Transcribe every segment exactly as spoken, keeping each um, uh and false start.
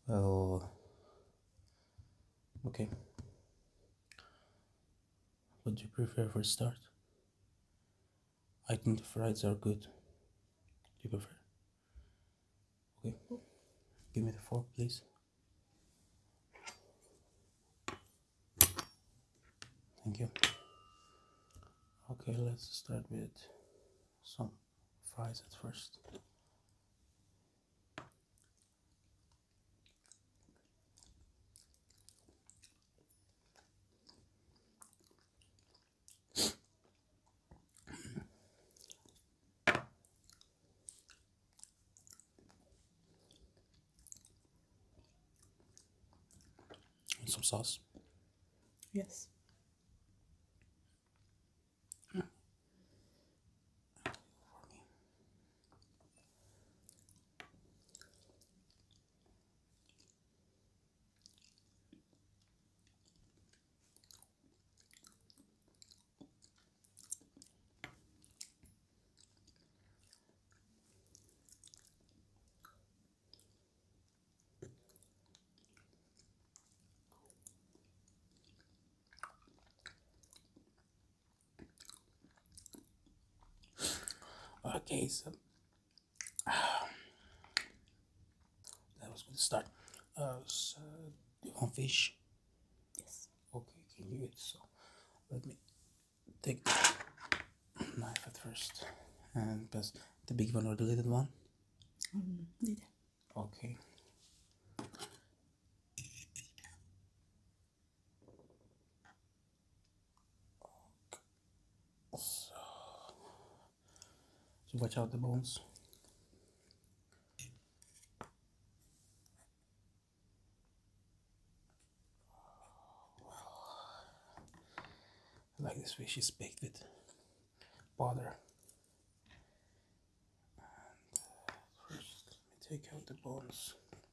Well, okay. What do you prefer for a start? I think the fries are good. Do you prefer? Okay. Give me the fork, please. Thank you. Okay, let's start with some fries at first. And some sauce. Yes. Okay, so that was good start. Uh, so, do you want fish? Yes. Okay, can you eat? So, let me take the knife at first and pass the big one or the little one. Um, neither. Okay. So, so watch out the bones. I like this fish is baked with butter. And first, let me take out the bones.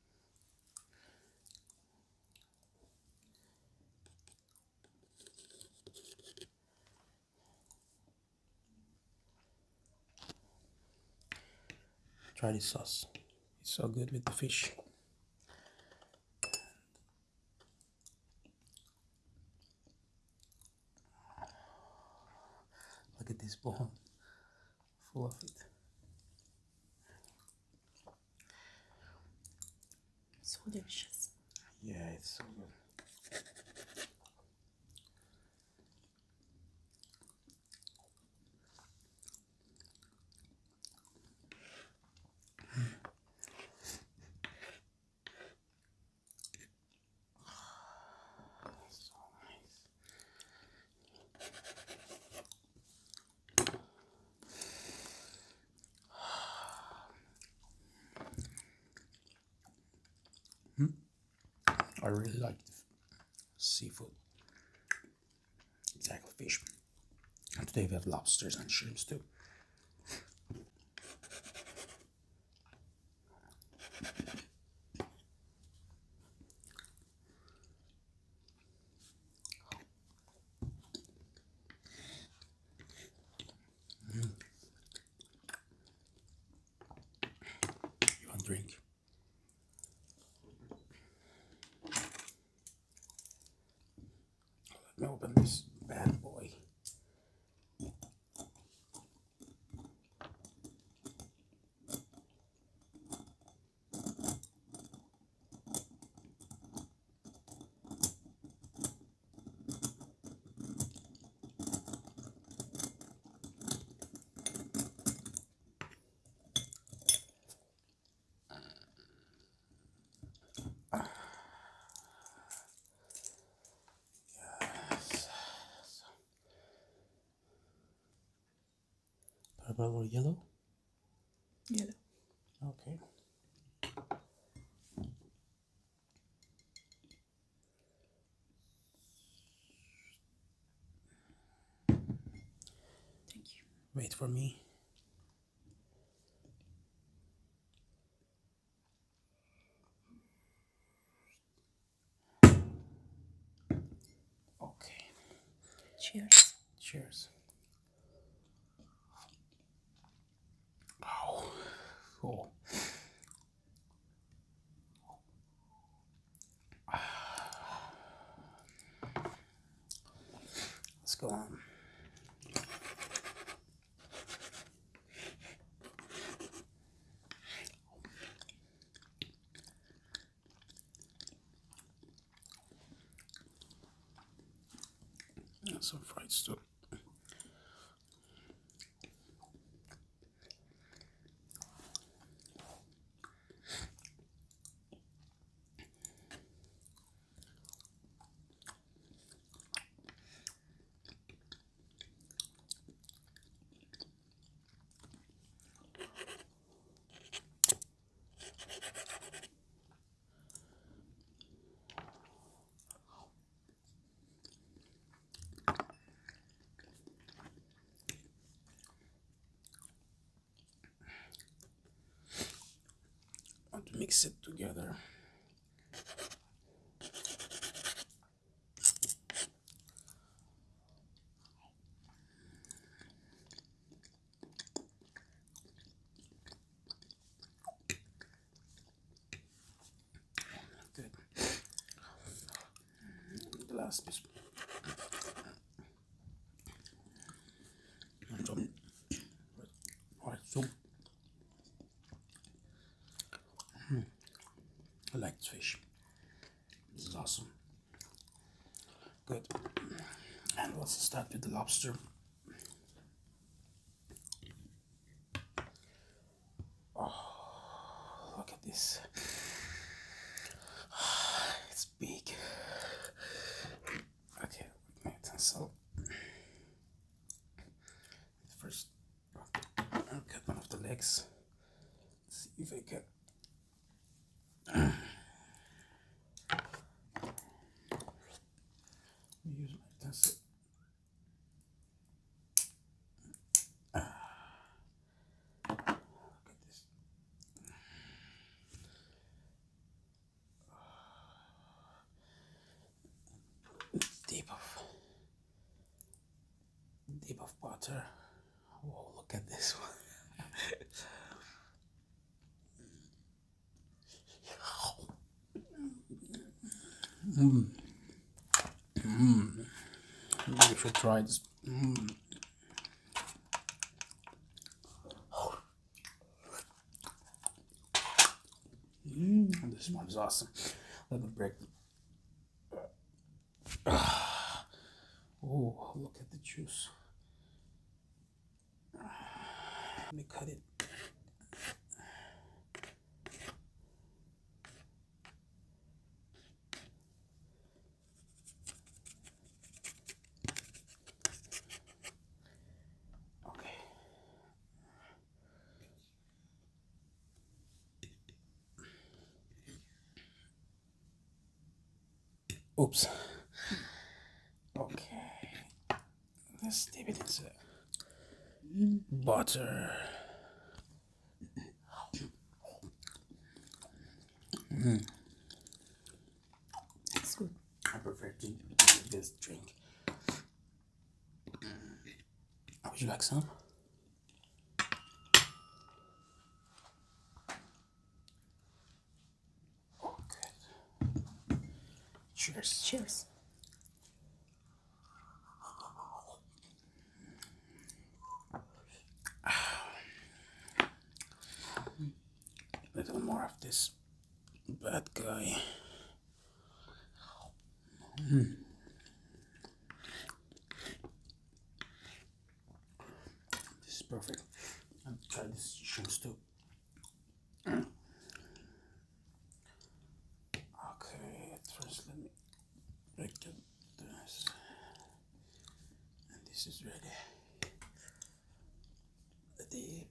Try this sauce. It's so good with the fish. Look at this bone, full of it. So delicious. Yeah, it's so good. So nice. I really like the seafood. Exactly, fish. And today we have lobsters and shrimps too. You want drink? Let me open this bad boy. Purple or yellow? Yellow. Okay. Thank you. Wait for me. Okay. Cheers. Cheers. Oh. Oh. go on. And some fried stuff. Want to mix it together. Good. The last piece. Some white soup. Mm. I like this fish. This is awesome. Good. And let's start with the lobster. Oh, look at this. It's big. Okay, with my utensil. First, I'll cut one of the legs. Let's see if I can. Use my utensil. Look at this. Deep of deep of butter. Whoa, look at this one. mm. Mm. You should try this. Mm. Mm. This one is awesome. Let me break. Oh, look at the juice. Let me cut it. Okay. Oops. Okay. Let's dip it into butter. Mm. It's good. I prefer to do this drink. Would you like some? Oh, good. Cheers. Cheers. A little more of this bad guy. Mm. This is perfect. I'll try this shrimp stew. Mm. Okay, at first let me break the, this. And this is ready. The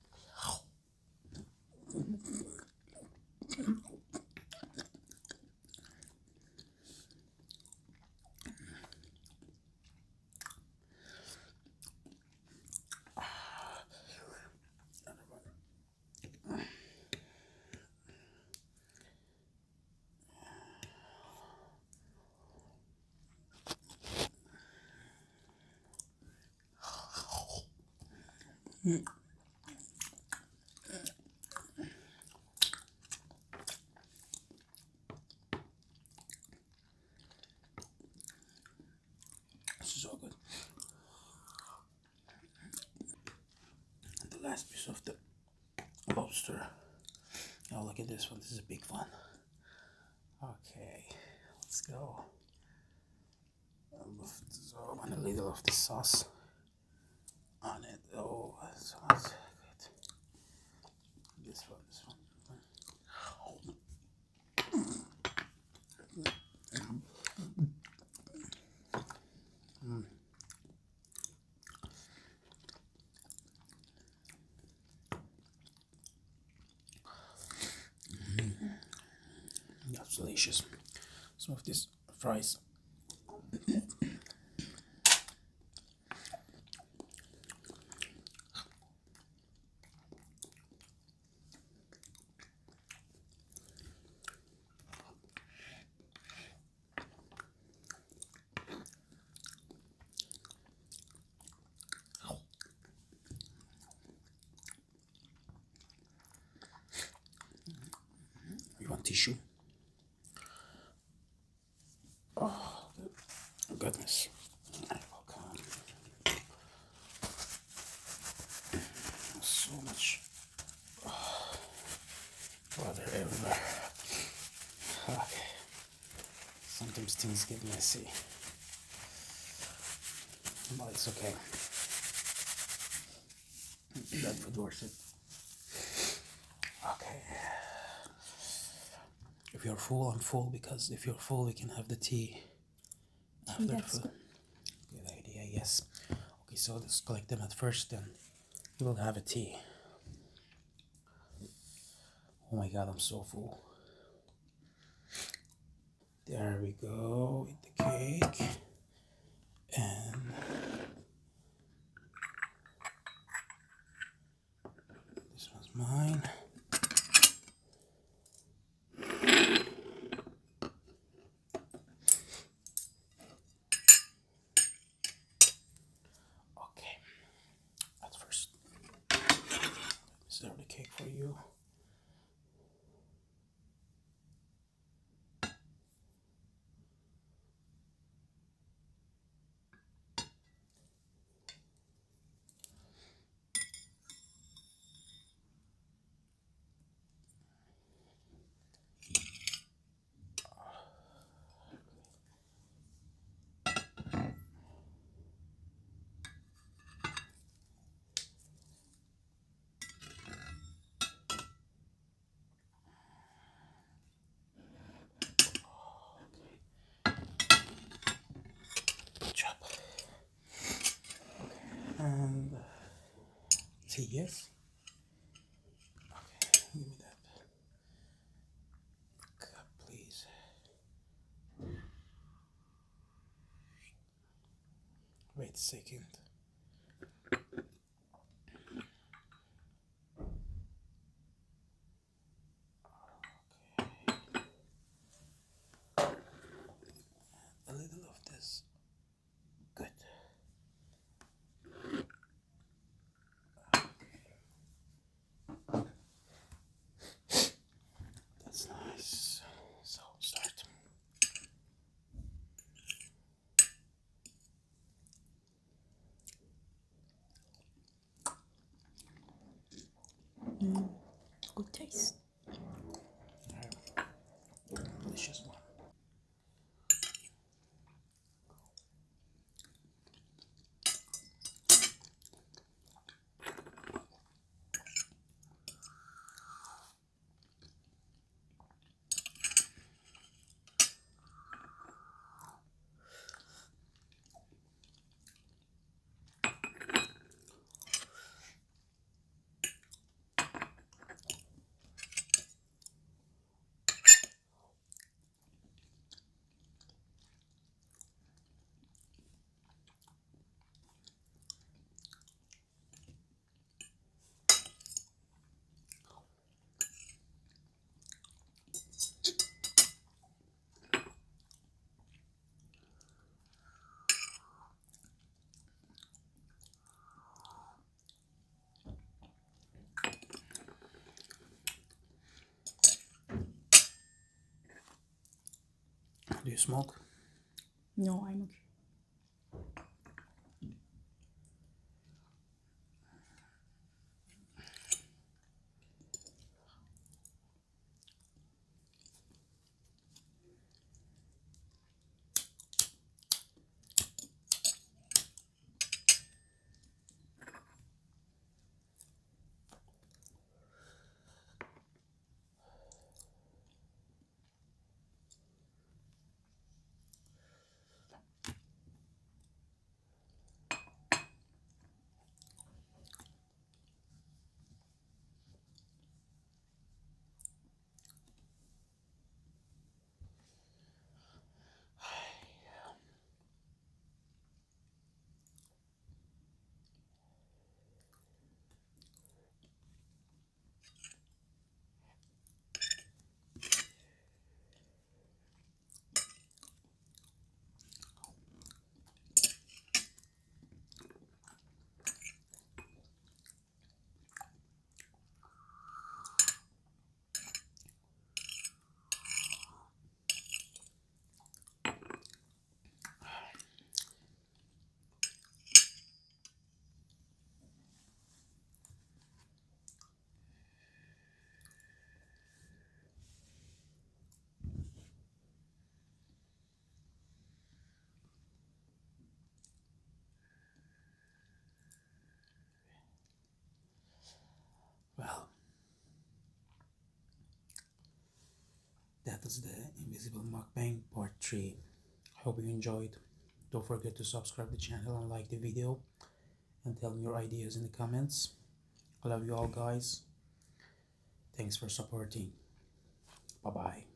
mm. This is so good. last piece of the lobster. Oh, look at this one. This is a big one. Okay, let's go. So I'm a little of the sauce on it. Oh, that sounds good. This one, this one. Mm. Mm. That's delicious. Some of these fries. You want tissue? Oh, goodness. Welcome. So much water everywhere. Okay. Sometimes things get messy, but it's okay. That food worth it. Okay. If you're full, I'm full, because if you're full, we can have the tea after the That's food. good. Good idea, yes. Okay, so let's collect them at first, then we will have a tea. Oh my god, I'm so full. There we go with the cake. And this one's mine. Okay, at first, let me serve the cake for you. Good job. And tea, yes? Okay, give me that cup, please. Wait a second. A little of this. Good. That's nice. So start. Mm. Good taste. Delicious one. Do you smoke? No, I'm okay. that is the Invisible Mukbang part three. I hope you enjoyed. Don't forget to subscribe to the channel and like the video, and tell me your ideas in the comments. I love you all, guys. Thanks for supporting. Bye bye.